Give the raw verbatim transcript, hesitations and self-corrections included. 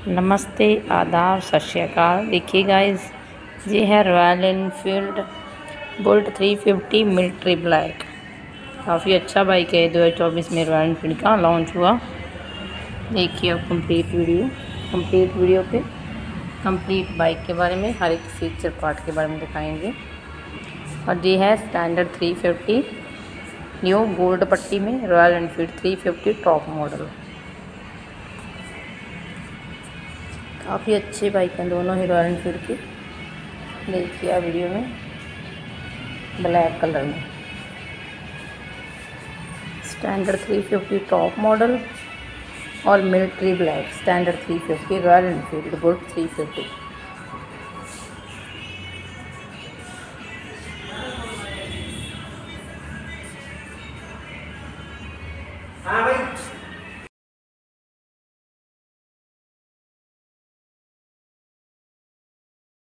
नमस्ते, आदाब, सत श्री अकाल। देखिए गाइस, ये है Royal Enfield Bullet three fifty military black. काफ़ी अच्छा बाइक है। दो हज़ार चौबीस में रॉयल एनफील्ड का लॉन्च हुआ। देखिए अब कंप्लीट वीडियो कंप्लीट वीडियो पे कंप्लीट बाइक के बारे में, हर एक फीचर पार्ट के बारे में दिखाएंगे। और ये है standard three fifty new gold पट्टी में Royal Enfield three fifty top model. काफ़ी अच्छी बाइक हैं दोनों ही रॉयल एनफील्ड की। देखिए आप वीडियो में ब्लैक कलर में standard three fifty top model और military black standard three fifty Royal Enfield Bullet three fifty.